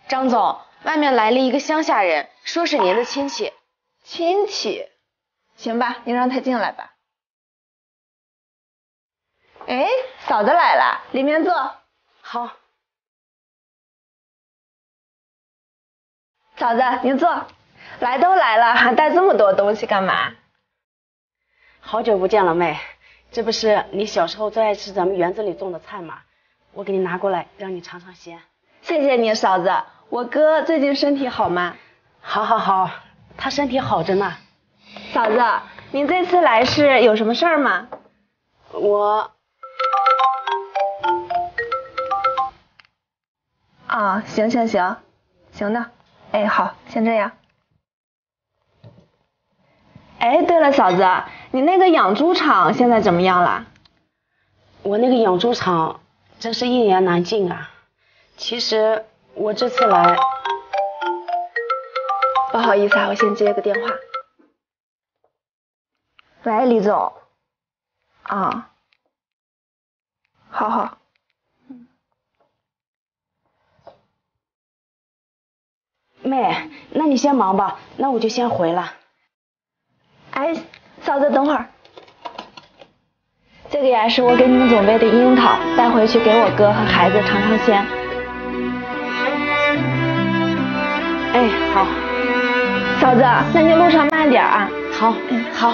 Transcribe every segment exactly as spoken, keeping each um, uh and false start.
张总，外面来了一个乡下人，说是您的亲戚。 亲戚？行吧，你让他进来吧。哎，嫂子来了，里面坐。 好。 嫂子，您坐。来都来了，还带这么多东西干嘛？ 好久不见了，妹。这不是你小时候最爱吃咱们园子里种的菜吗？我给你拿过来，让你尝尝鲜。 谢谢你，嫂子。我哥最近身体好吗？ 好好好，他身体好着呢。 嫂子，您这次来是有什么事儿吗？ 我…… 啊，行行行，行的。哎，好，先这样。哎，对了，嫂子，你那个养猪场现在怎么样了？ 我那个养猪场真是一言难尽啊。其实我这次来…… 不好意思啊，我先接个电话。喂，李总。啊。好好。嗯。 妹，那你先忙吧，那我就先回了。 哎，嫂子，等会儿。这个呀是我给你们准备的樱桃，带回去给我哥和孩子尝尝鲜。 哎，好。 嫂子，那你路上慢点啊。 好，嗯，好。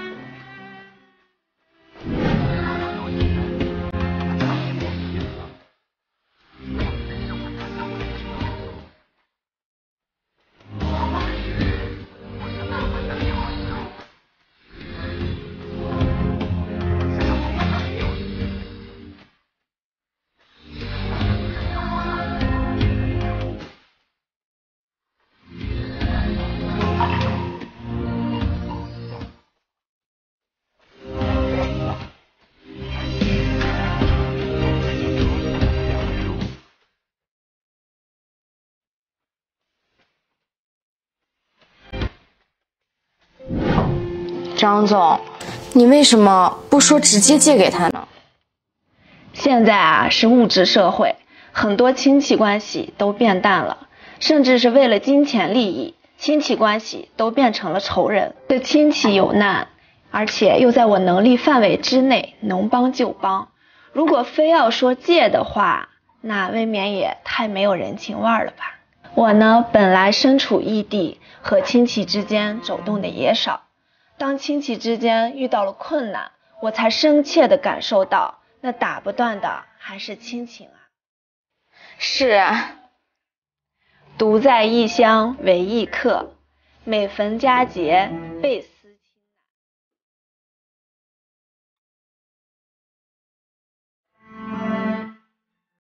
张总，你为什么不说直接借给他呢？ 现在啊是物质社会，很多亲戚关系都变淡了，甚至是为了金钱利益，亲戚关系都变成了仇人。这亲戚有难，而且又在我能力范围之内，能帮就帮。如果非要说借的话，那未免也太没有人情味了吧。我呢，本来身处异地，和亲戚之间走动的也少。当亲戚之间遇到了困难，我才深切地感受到，那打不断的还是亲情啊。 是啊， 独在异乡为异客，每逢佳节倍思。